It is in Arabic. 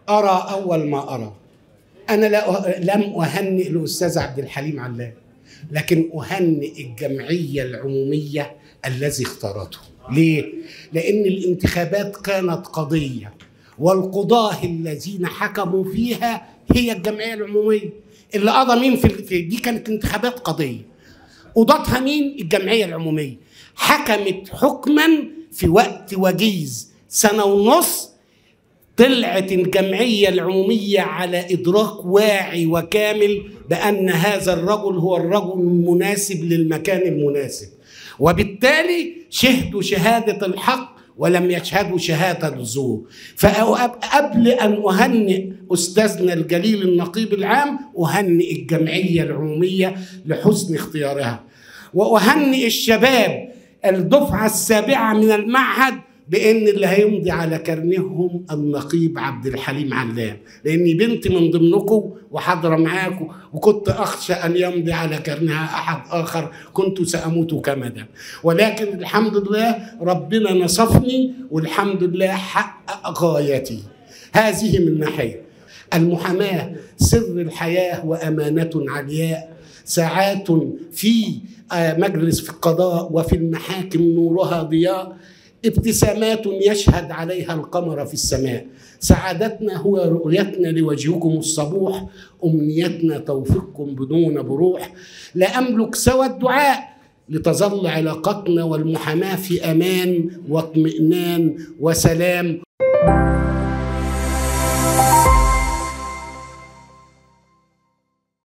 أرى أول ما أرى. أنا لم أهنئ الأستاذ عبد الحليم علام، لكن أهنئ الجمعية العمومية الذي اختارته. ليه؟ لأن الانتخابات كانت قضية، والقضاة الذين حكموا فيها هي الجمعية العمومية. اللي قضى مين في دي كانت انتخابات قضية، قضتها مين؟ الجمعية العمومية. حكمت حكما في وقت وجيز، سنة ونص، طلعت الجمعية العمومية على إدراك واعي وكامل بأن هذا الرجل هو الرجل المناسب للمكان المناسب، وبالتالي شهدوا شهادة الحق ولم يشهدوا شهادة الزور. فقبل أن أهنئ أستاذنا الجليل النقيب العام، أهنئ الجمعية العمومية لحسن اختيارها، وأهنئ الشباب الدفعة السابعة من المعهد بأن اللي هيمضي على كرنهم النقيب عبد الحليم علام، لأني بنت من ضمنكم وحاضرة معاكم، وكنت أخشى أن يمضي على كرنها أحد آخر كنت سأموت كمدا، ولكن الحمد لله ربنا نصفني، والحمد لله حقق غايتي. هذه من ناحية. المحاماة سر الحياة وأمانة علياء، ساعات في مجلس في القضاء وفي المحاكم نورها ضياء، ابتسامات يشهد عليها القمر في السماء. سعادتنا هو رؤيتنا لوجهكم الصبوح، أمنيتنا توفيقكم بدون بروح. لا أملك سوى الدعاء لتظل علاقتنا والمحاماة في أمان واطمئنان وسلام.